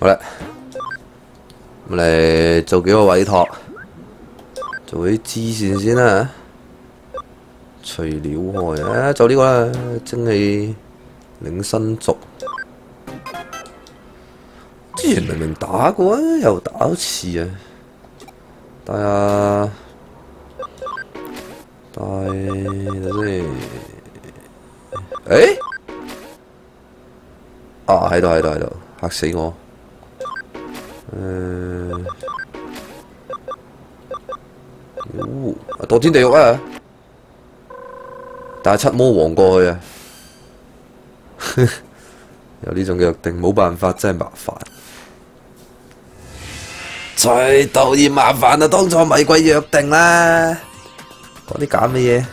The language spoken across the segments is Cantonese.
好啦，咁嚟做幾個委託，做啲支線先啦。除了外啊，就呢個啦，蒸汽領新族。之前明明打過啊，又打一次啊。但係睇先，誒啊喺度，嚇死我！墮天地獄啊！帶七魔王過去啊！有呢種約定，冇辦法，真係麻煩。最討厭麻煩啊！當初咪鬼約定啦，講啲假乜嘢？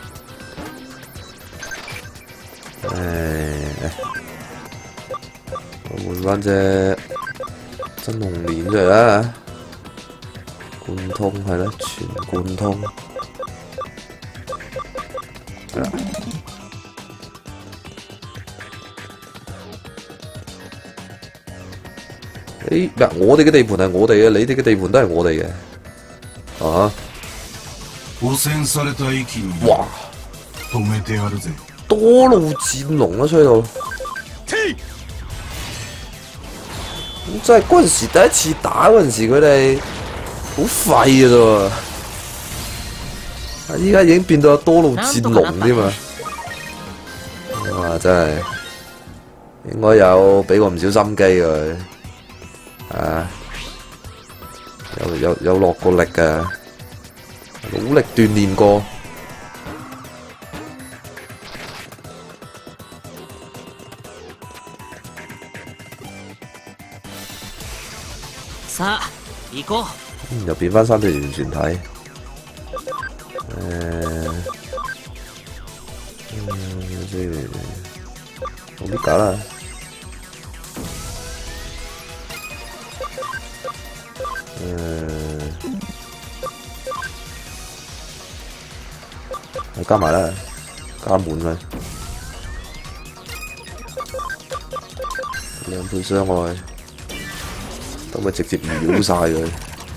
我換翻隻真龍鏈出嚟啦，貫通係啦，全貫通。嗱，我哋嘅地盤係我哋嘅，你哋嘅地盤都係我哋嘅。啊！哇！多路戰龍啊，吹到！咁真係嗰陣時第一次打嗰陣時，佢哋好廢嘅啫喎。依家已經變到多路戰龍添啊！哇！真係應該有俾過唔少心機佢。啊！有落過力㗎，努力鍛鍊過。又變翻三條完全體。好啲架啦。加埋啦，加滿佢2倍傷害，等佢直接秒晒佢。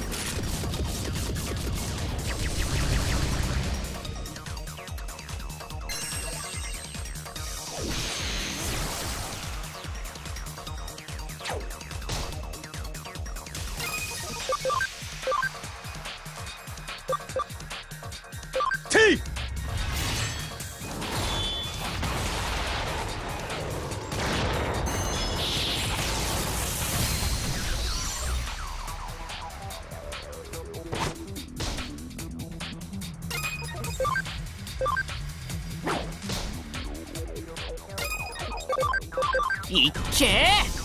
いけ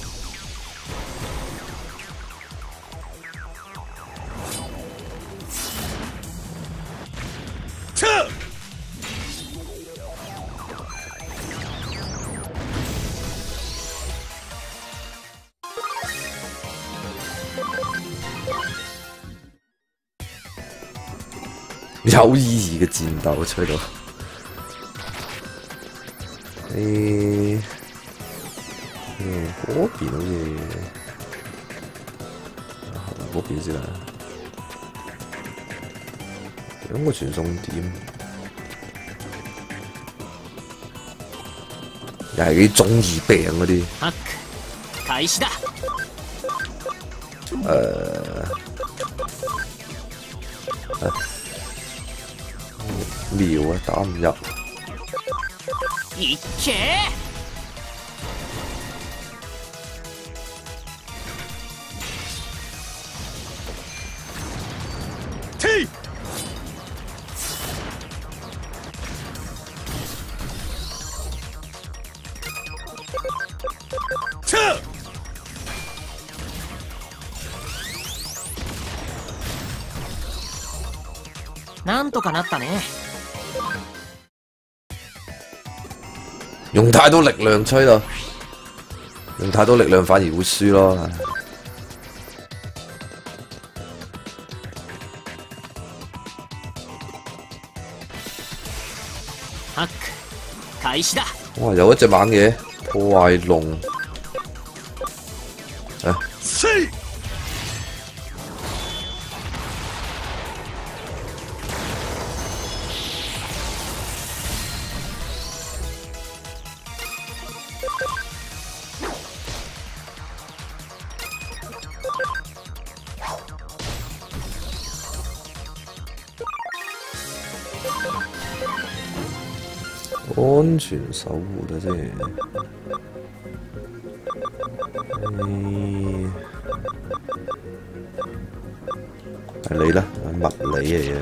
有意義嘅戰鬥吹到，嗰邊好似嗰邊先啦，兩個傳送點，又係啲中二病嗰啲。 開始だ。 秒啊，打唔入。 いけなんとかなったね。 用太多力量吹到，用太多力量反而會輸咯。 ハック開始だ。 哇！有一隻猛嘢破壞龍， 啊！安全守護啦啫。係你啦，物理嚟嘅，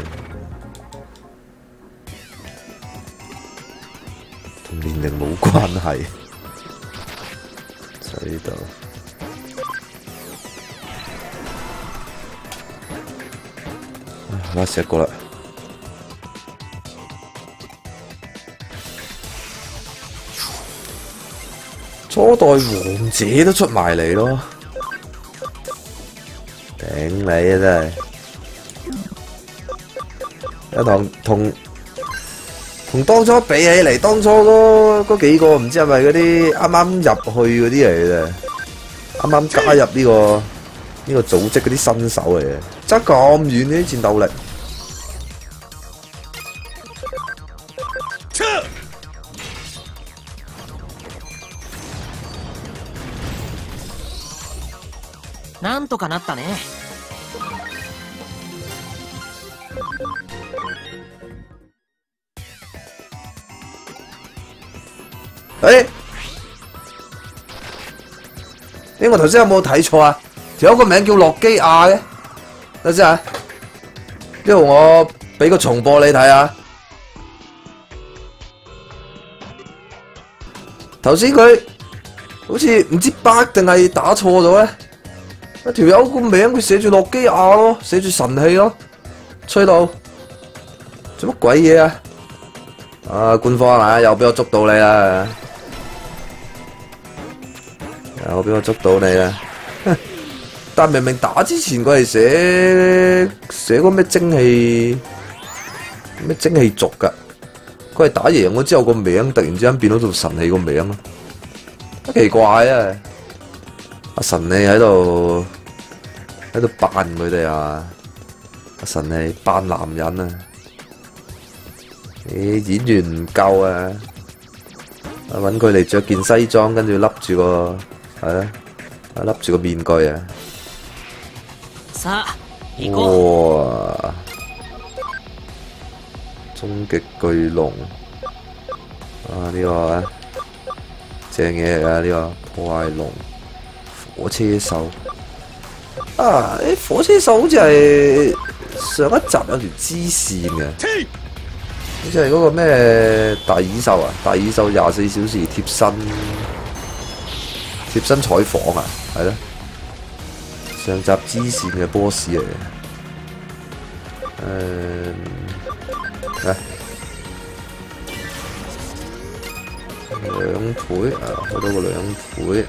同年齡冇關係。就呢度。拉死一個啦。初代王者都出埋嚟咯，頂你啊真係！同當初比起嚟，當初嗰幾個唔知係咪嗰啲啱啱入去嗰啲嚟嘅，啱啱加入呢個組織嗰啲新手嚟嘅，爭咁遠嘅啲戰鬥力。 なんとかなったね。 我頭先有冇睇錯啊？條友個名叫諾基亞嘅，等陣先啊！呢度我俾個重播你睇下。頭先佢好似唔知 bug 定係打錯咗咧。一條友個名佢寫住諾基亞咯，寫住神器咯，吹到做乜鬼嘢啊？啊，官方啊，又俾我捉到你啦！又俾我捉到你啦！但明明打之前佢係寫個咩蒸氣族㗎，佢係打贏咗之後個名突然之間變咗做神器個名咯，好奇怪啊！阿神氣喺度扮佢哋啊！阿神氣扮男人啊！演員唔夠啊！搵佢嚟着件西裝，跟住笠住個笠住個面具啊！哇！終極巨龍啊！呢個啊正嘢嚟啊！呢個破壞龍。火車手啊！火車手好似係上一集有條支線嘅，好似係嗰個咩大耳獸啊！大耳獸24小時貼身採訪啊，係咯，上集支線嘅 boss 嚟嘅，2倍啊，開到個2倍。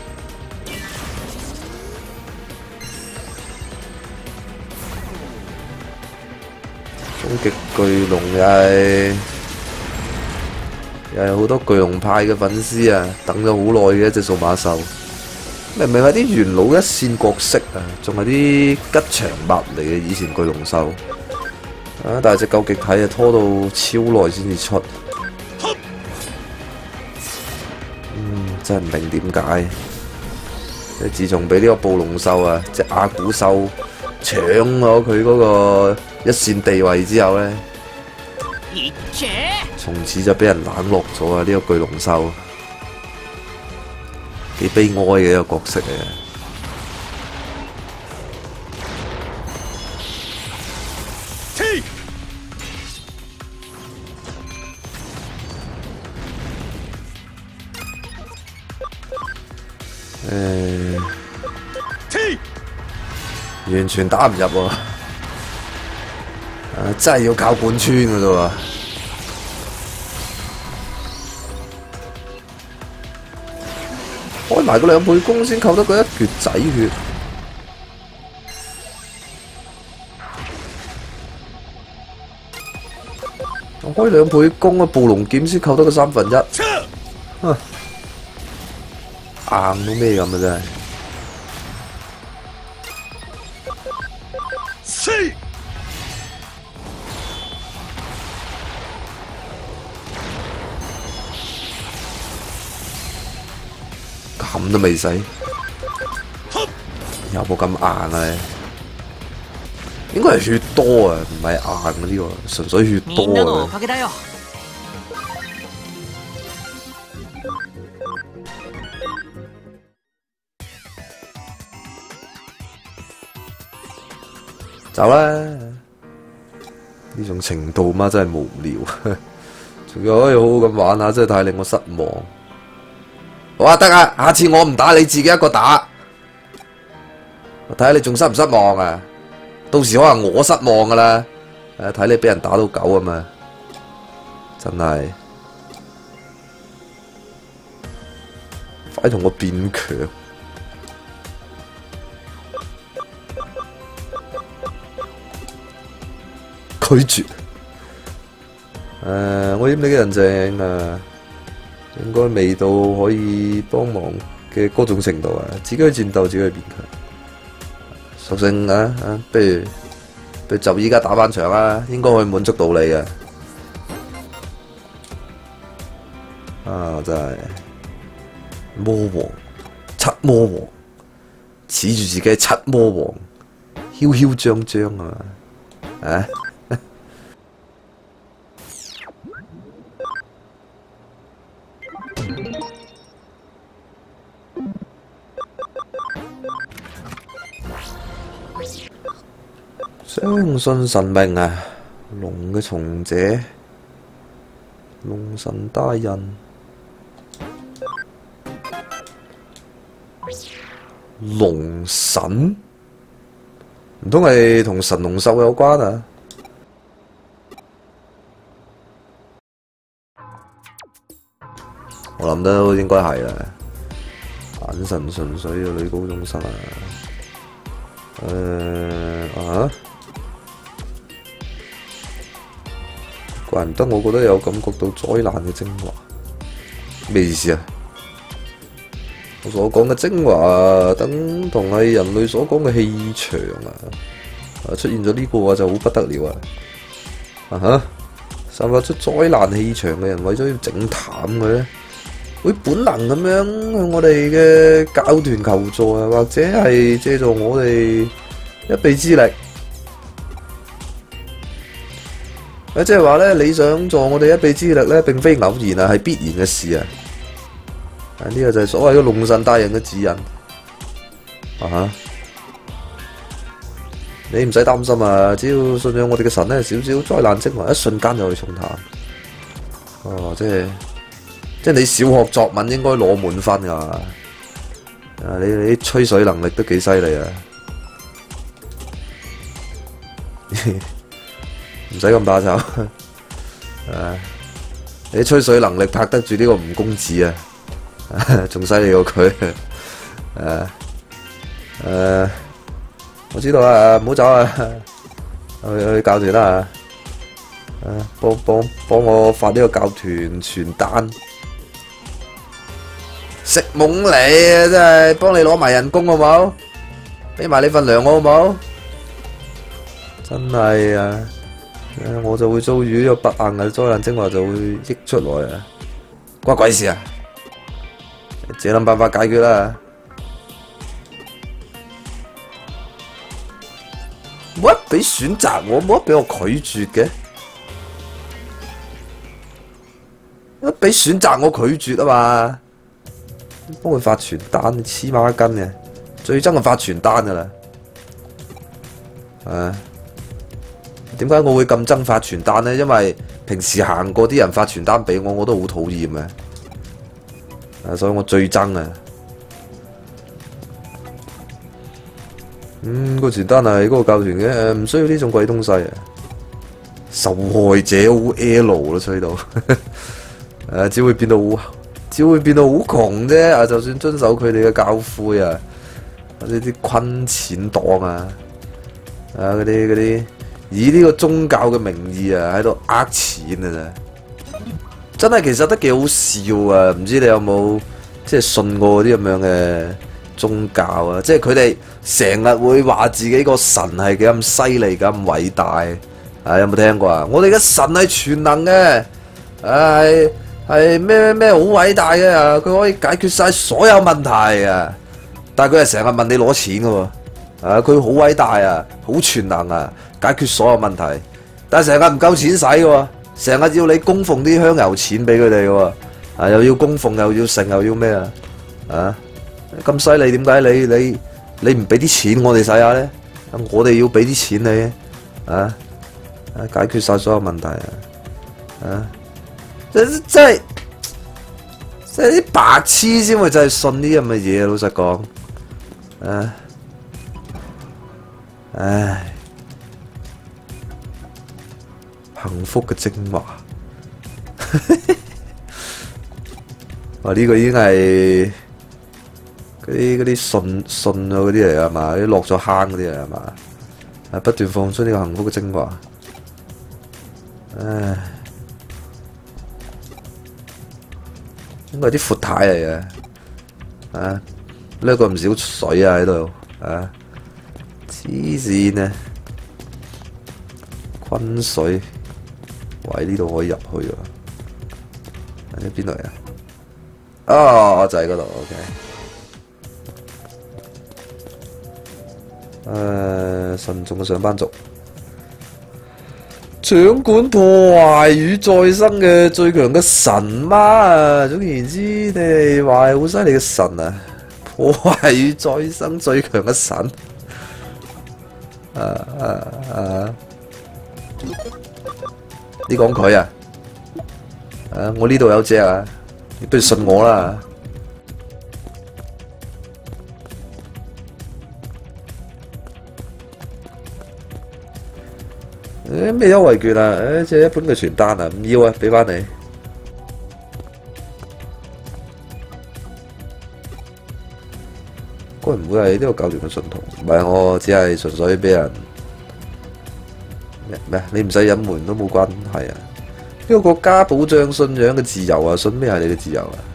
終極巨龍又係好多巨龍派嘅粉絲啊，等咗好耐嘅一隻數碼獸，明明係啲元老一線角色啊，仲係啲吉祥物嚟嘅以前巨龍獸，啊！但係隻究極體啊拖到超耐先至出，真係唔明點解。即係自從俾呢個暴龍獸啊，隻亞古獸搶咗佢嗰個一線地位之後咧，從此就俾人冷落咗啊！呢個巨龍獸幾悲哀嘅一個角色嚟嘅。完全打唔入喎，真係要靠貫穿㗎啫喎。開埋個2倍弓先扣得佢一橛仔血，我開2倍弓啊！暴龍劍先扣得佢1/3，硬到咩咁啊！真係。 都未使，有冇咁硬啊？應該係血多啊，唔係硬啊呢個，純粹血多啊。走啦！呢種程度嘛真係無聊，仲要可以好好咁玩下，真係太令我失望。好啊，得啊，下次我唔打你自己一個打，我睇下你仲失唔失望啊？到時可能我失望噶啦，睇你俾人打到狗啊嘛，真係快同我變強！拒絕。我閹你嘅人證啊，應該未到可以幫忙嘅嗰種程度啊！自己去戰鬥，自己去變強。索性不如就依家打返場啦，應該可以滿足到你嘅。真係魔王，七魔王，恃住自己係七魔王，囂囂張張啊！相信神明啊，龍嘅從者，龍神大人，龍神，唔通係同神龍獸有關啊？我諗都應該係啦，眼神純粹嘅女高中生啊！怪唔得，我覺得有感覺到災難嘅精華，咩意思啊？我所講嘅精華等同係人類所講嘅氣場啊！出現咗呢個話就好不得了啊！散發出災難氣場嘅人，為咗要整淡佢咧，會本能咁樣向我哋嘅教團求助啊，或者係借助我哋一臂之力。即係話咧，你想助我哋一臂之力咧，並非偶然啊，係必然嘅事啊！呢個就係所謂嘅龍神大人嘅指引你唔使擔心啊，只要信仰我哋嘅神咧，少少災難精華，一瞬間就可以沖淡。即係你小學作文應該攞滿分噶，你啲吹水能力都幾犀利啊！唔使咁怕醜，你吹水能力拍得住呢個吳公子啊，仲犀利過佢。我知道啦，唔好走啊，去教團啦，幫我發呢個教團傳單，食懵你啊！真係幫你攞埋人工好冇？俾埋你份糧我好冇？真係啊！我就會遭遇呢個不幸嘅災難精華就會溢出來啊！關鬼事啊！你自己諗辦法解決啦！冇得俾選擇我，冇得俾我拒絕嘅，冇得俾選擇我拒絕啊嘛！幫佢發傳單，你黐孖筋嘅，最憎係發傳單噶啦，點解我會咁憎發傳單呢？因為平時行過啲人發傳單俾我，我都好討厭嘅，所以我最憎啊！個傳單係嗰個教團嘅，唔需要呢種鬼東西啊！受害者 OL 啦，吹到，只會變到好窮啫！就算遵守佢哋嘅教誨啊，或者啲坤錢黨啊，嗰啲。以呢個宗教嘅名義啊，喺度呃錢啊！真係其實都幾好笑啊！唔知你有冇即係信過啲咁樣嘅宗教啊？即係佢哋成日會話自己個神係幾咁犀利、咁偉大有冇聽過啊？我哋嘅神係全能嘅， 係咩好偉大嘅啊！佢可以解決晒所有問題啊！但係佢係成日問你攞錢嘅喎，佢好偉大啊，好全能啊，解決所有問題。但係成日唔夠錢使嘅喎，成日要你供奉啲香油錢俾佢哋嘅喎，又要供奉又要剩又要咩啊？咁犀利，點解你唔俾啲錢我哋使下咧？我哋要俾啲錢你解決晒所有問題即係啲白痴先會真係信呢咁嘅嘢，老實講，唉，幸福嘅精華，哇！呢個已經係嗰啲信啊嗰啲嚟係嘛？啲落咗坑嗰啲嚟係嘛？不斷放出呢個幸福嘅精華，唉。應該係啲闊太嚟嘅，呢個唔少水啊喺度，黐線啊！昆水，喂呢度可以入去啊？喺邊度啊？哦，就喺嗰度 ，OK。慎重嘅上班族。掌管破壞與再生嘅最強嘅神媽啊！總言之，你哋話係好犀利嘅神啊！破壞與再生最強嘅神，你講佢啊？我呢度有隻啊，你不如信我啦。咩優惠券啊？即係一般嘅傳單啊，唔要啊，俾翻你。該唔會係呢個教團嘅信徒？唔係，我只係純粹俾人咩？你唔使隱瞞都冇關係啊！呢個國家保障信仰嘅自由啊，信咩係你嘅自由啊？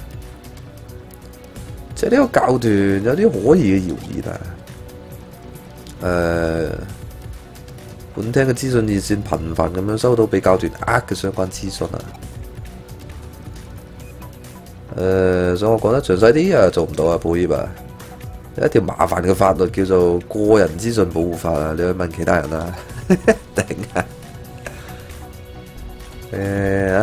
即係呢個教團有啲可疑嘅謠言啊！本廳嘅資訊熱線頻繁咁樣收到被教團嘅相關資訊啊！所以我講得詳細啲啊，做唔到啊，保險啊！有一條麻煩嘅法律叫做個人資訊保護法啊，你去問其他人啦。頂啊！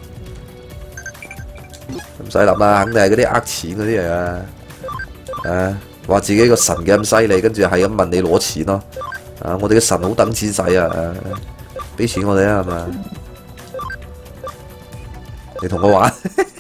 唔使諗啊，肯定係嗰啲錢嗰啲嚟啊！話自己個神嘅咁犀利，跟住係咁問你攞錢咯。我哋嘅神好等錢使啊！俾錢我哋啊，係嘛？你同我玩？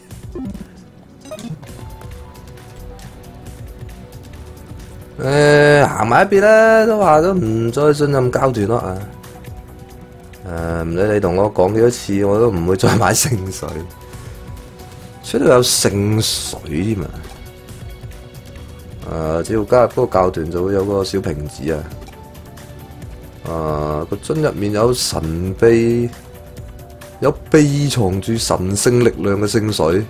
行埋一邊啦，都話都唔再信任教團咯唔理你同我講幾多次，我都唔會再買聖水。出到有聖水添啊！只要加入嗰個教團，就會有個小瓶子個樽入面有神秘、有秘藏住神聖力量嘅聖水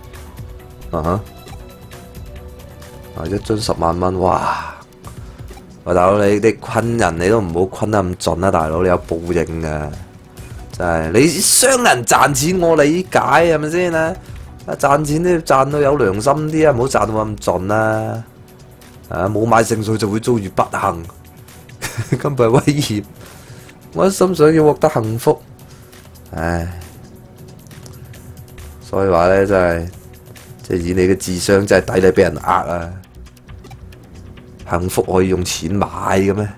一樽10萬蚊，哇！喂，大佬，你昆人你都唔好昆得咁盡啦，大佬，你有報應噶，真係你商人賺錢我理解係咪先啊？賺錢都要賺到有良心啲啊，唔好賺到咁盡啦！冇買聖水就會遭遇不幸，根本係威脅。我一心想要獲得幸福，唉，所以話咧真係，即係以你嘅智商真係抵你俾人啊！幸福可以用錢買嘅咩？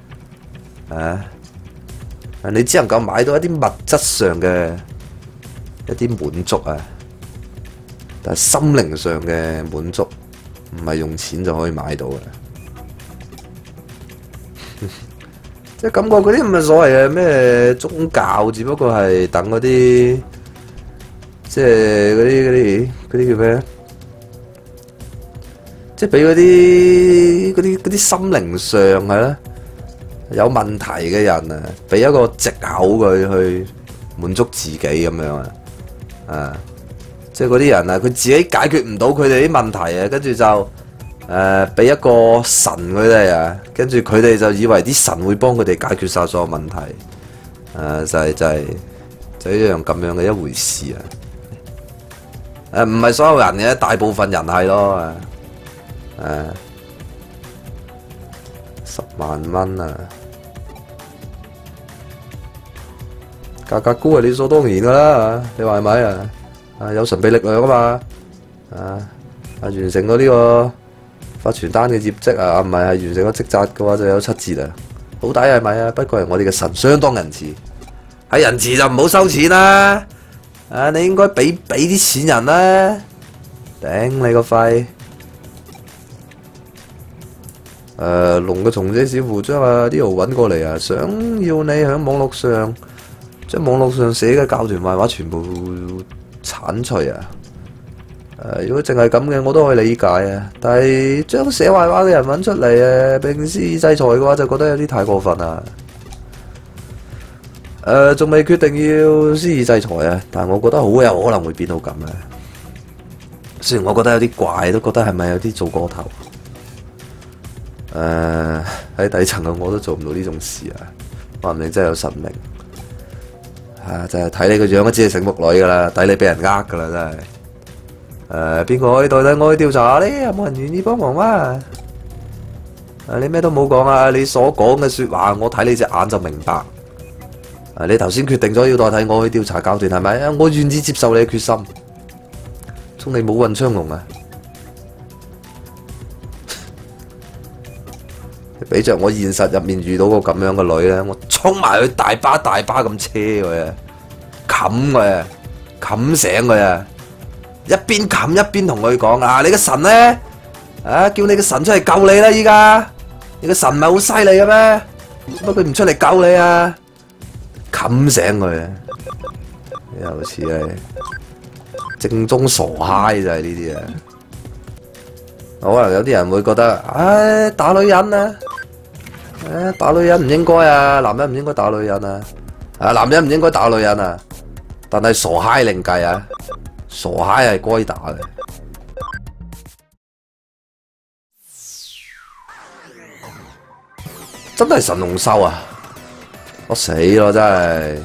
你只能夠買到一啲物質上嘅一啲滿足但係心靈上嘅滿足唔係用錢就可以買到嘅。即係感覺嗰啲唔係所謂嘅咩宗教，只不過係等嗰啲，即係嗰啲叫咩？即係俾嗰啲心靈上係啦有問題嘅人俾一個藉口佢去滿足自己咁樣即係嗰啲人佢自己解決唔到佢哋啲問題跟住就俾一個神佢哋跟住佢哋就以為啲神會幫佢哋解決晒所有問題就係一樣咁樣嘅一回事唔係所有人嘅，大部分人係咯。10萬蚊啊！價格高係理所當然噶啦，你話係咪啊？有神秘力量啊嘛！完成咗呢個發傳單嘅業績啊，唔係完成咗職責嘅話就有7折啊！好抵係咪啊？不過係我哋嘅神相當仁慈，係仁慈就唔好收錢啦！你應該俾啲錢人啦，頂你個肺！龍嘅從者似乎將呢度揾過嚟啊，想要你喺網絡上將網絡上寫嘅教團壞話全部剷除啊！如果淨係咁嘅，我都可以理解啊。但係將寫壞話嘅人揾出嚟並施以制裁嘅話，就覺得有啲太過分啦。仲未決定要施以制裁啊，但係我覺得好有可能會變到咁啊。雖然我覺得有啲怪，都覺得係咪有啲做過頭？喺底層嘅我都做唔到呢種事啊！話唔定真係有神明就係睇你個樣都知係醒目女噶啦，抵你俾人噶啦，真係。邊個可以代替我去調查呢？有冇人願意幫忙啊？你咩都冇講啊！你所講嘅說話，我睇你隻眼就明白。你頭先決定咗要代替我去調查教團係咪？我願意接受你嘅決心。祝你武運昌隆啊！俾着我現實入面遇到個咁樣嘅女咧，我衝埋去大巴咁車佢啊，冚佢啊，冚醒佢啊！一邊冚一邊同佢講你個神咧，叫你個神出嚟救你啦！依家你個神唔係好犀利嘅咩？點解佢唔出嚟救你啊？冚醒佢啊！又似係正宗傻嗨就係呢啲啊！可能有啲人會覺得，打女人啊，打女人唔應該啊，男人唔應該打女人啊，男人唔應該打女人啊，但係傻嗨另計啊！傻閪係該打嘅，真係神龍獸啊！我死咯，真係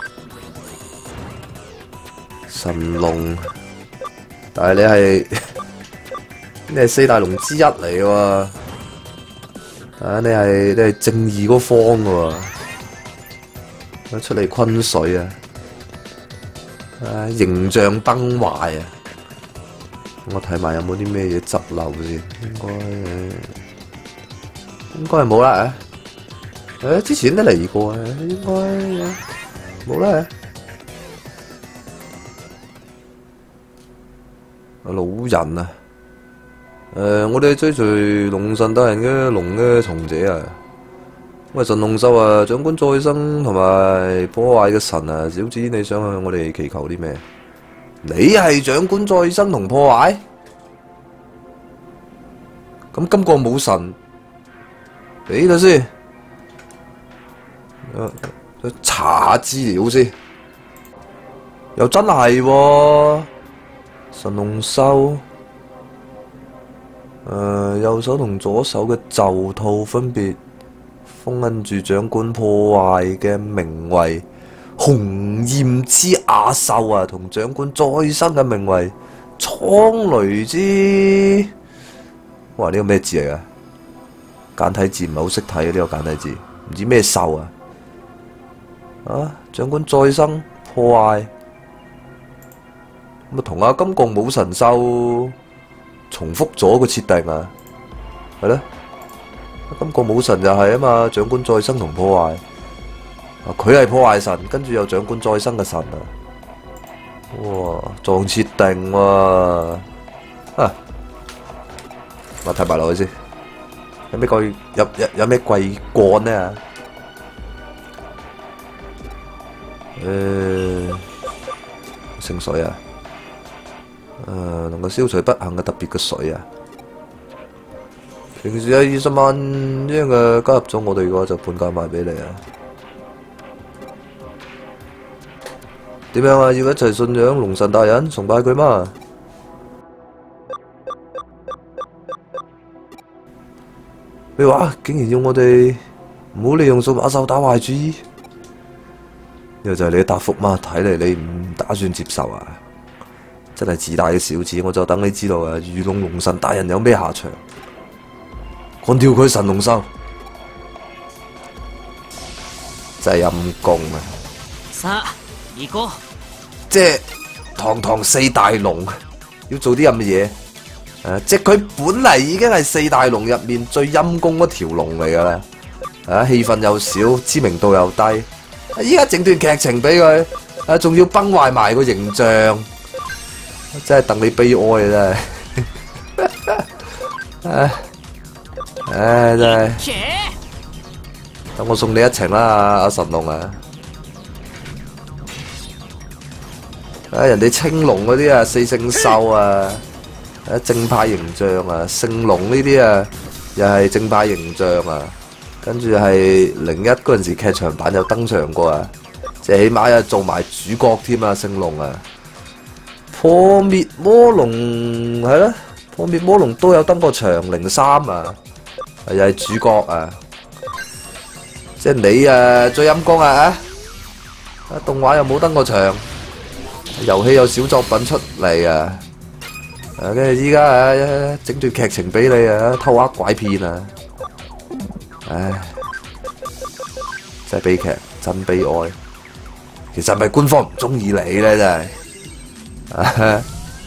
神龍，但係你係4大龍之一嚟嘅喎，你係正義嗰方嘅喎，出嚟昆水啊！形象崩壞啊！我睇埋有冇啲咩嘢執漏先，應該係冇啦。之前都嚟過啊，應該冇啦。老人啊，我哋追隨龍神大人嘅龍嘅從者啊！喂，神龍獸啊，長官再生同埋破壞嘅神啊，小子你想向我哋祈求啲咩？你係長官再生同破壞？咁今個武神，俾佢先，查下資料先，又真係喎，神龍獸，右手同左手嘅袖套分別封印住長官破壞嘅名為紅焰之亞獸啊，同長官再生嘅名為蒼雷之，哇！呢個咩字嚟噶？簡體字唔係好識睇啊！呢個簡體字唔知咩獸啊？長官再生破壞，咁啊同阿金剛武神獸重複咗個設定啊，係咧。金剛武神就係啊嘛，長官再生同破壞，佢係破壞神，跟住有長官再生嘅神啊，哇，撞設定喎，我睇埋落去先，有咩貴有咩貴幹呢？聖水啊，能夠消除不幸嘅特別嘅水啊。平時有20萬英嘅加入咗我哋嘅話，就半價賣俾你啊！點樣啊？要一齊信仰龍神大人，崇拜佢嘛？你話竟然要我哋唔好利用數碼獸打壞主意？呢個就係你嘅答覆嘛？睇嚟你唔打算接受啊？ 真係自大嘅小子，我就等你知道啊！魚龍龍神大人有咩下場？幹掉佢神龍獸，真係陰公啊！ さあ行こう。 即係堂堂四大龍要做啲咁嘅嘢，即係佢本嚟已經係四大龍入面最陰公嗰條龍嚟噶啦，戲份又少，知名度又低，依家整段劇情俾佢，仲要崩壞埋個形象，真係戥你悲哀啊！真係，真係，等我送你一程啦，阿神龍啊！人哋青龍嗰啲啊，四聖獸啊，正派形象啊，聖龍呢啲啊，又係正派形象啊，跟住係01嗰陣時劇場版有登場過啊，即係起碼又做埋主角添啊，聖龍啊，破滅魔龍係啦，破滅魔龍都有登過場03啊，又係主角啊，即係你啊最陰功啊，動畫又冇登過場。遊戲有小作品出嚟啊！跟住依家整段劇情俾你啊，偷呃拐騙啊！唉，真係悲劇，真悲哀。其實係咪官方唔中意你咧？真係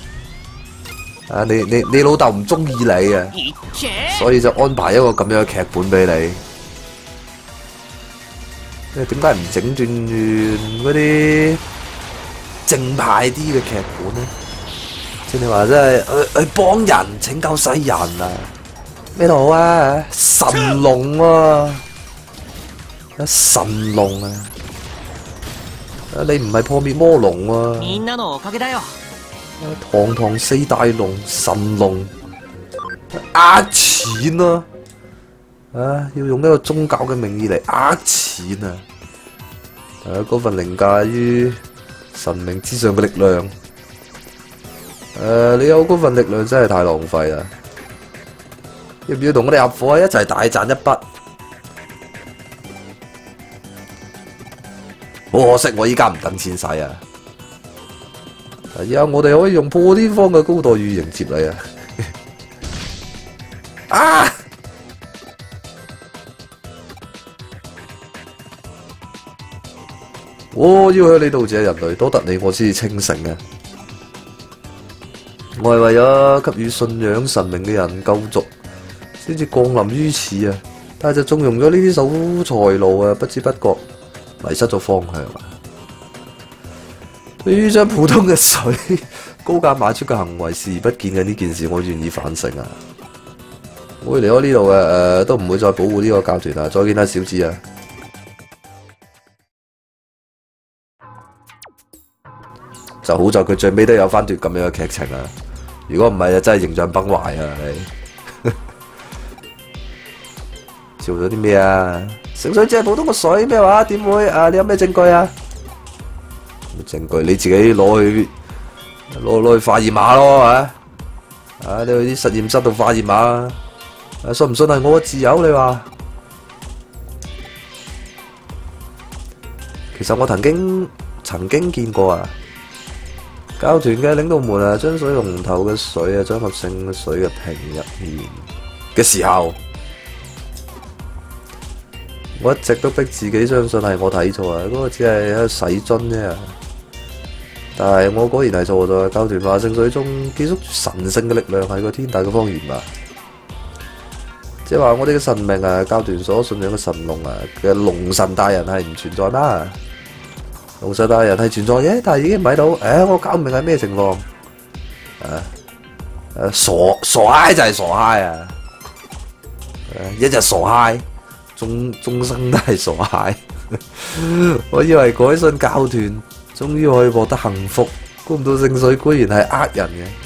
你老豆唔中意你啊，所以就安排一個咁樣嘅劇本俾你。點解唔整段嗰啲正派啲嘅劇本呢？即係你話真係去幫人拯救世人啊！咩都好啊，神龍啊，神龍啊！你唔係破滅魔龍啊！ みんなのおかげだよ。 堂堂四大龍神龍呃錢啊！要用呢個宗教嘅名義嚟呃錢啊！嗰份凌駕於神明之上嘅力量，你有嗰份力量真係太浪費啦！要唔要同我哋合夥一齊大賺一筆？好可惜，我依家唔等錢使啊！而家我哋可以用破天荒嘅高待遇迎接你啊！啊！我要向你道謝，人類多得你我先至清醒啊！我係為咗給予信仰神明嘅人救贖，先至降臨於此啊！但係就縱容咗呢啲守財奴啊，不知不覺迷失咗方向啊！對於將普通嘅水高價賣出嘅行為視而不見嘅呢件事，我願意反省啊！我會離開呢度嘅，都唔會再保護呢個教團啊！再見啦，小子啊！就好在佢最尾都有翻段咁樣嘅劇情啊！如果唔係，就真係形象崩壞啊！你做咗啲咩啊？聖水只係普通嘅水咩話？點會啊？你有咩證據啊？證據你自己攞去化驗下咯，你去啲實驗室度化驗下，信唔信係我嘅自由？你話？其實我曾經見過啊！教團嘅領導們啊，將水龍頭嘅水啊，裝入聖水嘅瓶入面嘅時候，我一直都逼自己相信係我睇錯啊！嗰個只係喺度洗樽啫，但係我果然係錯咗。教團話聖水中寄宿神聖嘅力量係個天大嘅謊言啊！即係話我哋嘅神明啊，教團所信仰嘅神龍啊嘅龍神大人係唔存在啦。龍神大人係存在嘅，但係已經唔喺度。我搞唔明係咩情況。傻嗨就係傻嗨啊！一日傻嗨，終生都係傻嗨。我以為改信教團，終於可以獲得幸福，估唔到聖水居然係呃人嘅。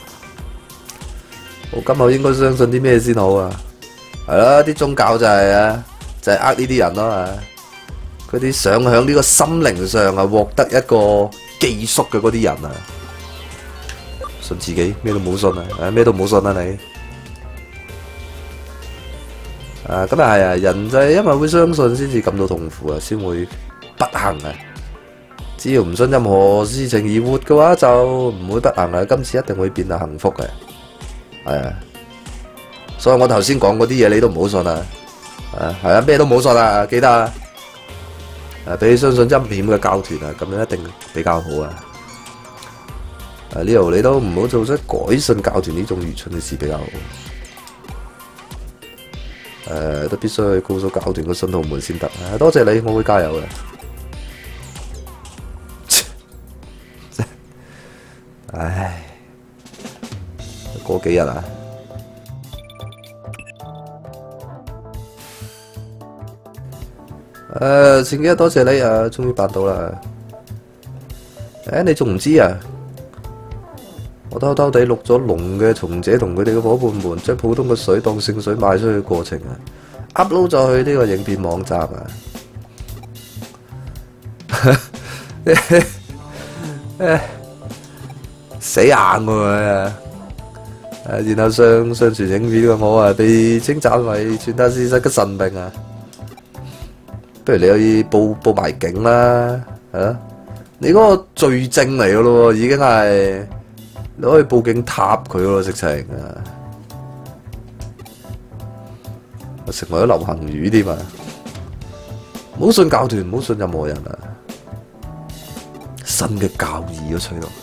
我今後應該相信啲咩先好啊？係啦，啲宗教就係呃呢啲人咯。嗰啲想響呢個心靈上啊獲得一個寄宿嘅嗰啲人啊，信自己咩都冇信啊，咩都冇信啊你。咁啊係啊，人就係因為會相信先至感到痛苦啊，先會不幸啊， 只要唔信任何事情而活嘅話，就唔會不幸啦。今次一定會變得幸福嘅，係啊。所以我頭先講嗰啲嘢你都唔好信啊！係啊，咩都唔好信啊！記得啊！比起相信陰險嘅教團啊，咁樣一定比較好啊！呢度你都唔好做出改信教團呢種愚蠢嘅事比較好。都必須去告訴教團嘅信徒們先得。多謝你，我會加油嘅。唉，過幾日啊？前幾日多謝你啊，終於辦到啦。你仲唔知啊？我偷偷地錄咗龍嘅從者同佢哋嘅伙伴們將普通嘅水當聖水賣出去嘅過程啊 ，upload 咗去呢個影片網站啊。死硬喎！然後上傳影片嘅我被稱讚為傳達事實嘅神明啊！不如你可以報埋警啦，你嗰個罪證嚟嘅咯，已經係你可以報警撻佢咯，直情啊！成為咗流行語添啊！唔好信教團，唔好信任何人啊！新嘅教義都吹到。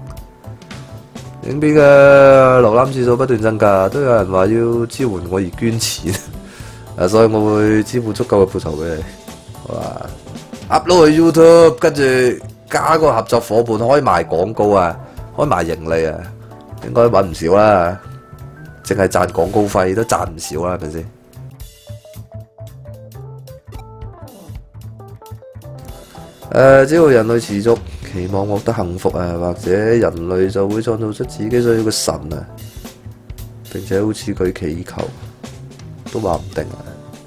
影片嘅瀏覽次數不斷增加，都有人話要支援我而捐錢，所以我會支付足夠嘅報酬俾你。好啦 ，upload 去 YouTube， 跟住加個合作伙伴，開埋廣告啊，開埋盈利啊，應該揾唔少啦。淨係賺廣告費都賺唔少啦，係咪先？只要人類持續期望獲得幸福啊，或者人類就會創造出自己需要嘅神啊，並且好似佢祈求，都話唔定啊。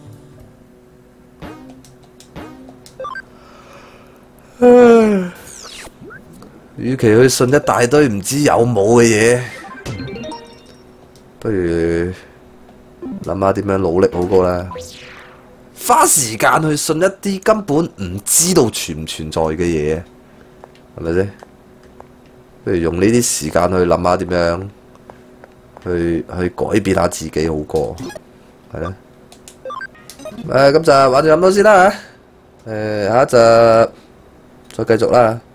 與其去信一大堆唔知有冇嘅嘢，不如諗下點樣努力好過啦。花時間去信一啲根本唔知道存唔存在嘅嘢，係咪先？不如用呢啲時間去諗下點樣去改變下自己好過，係啦。咁就玩住咁多先啦嚇。下一集再繼續啦。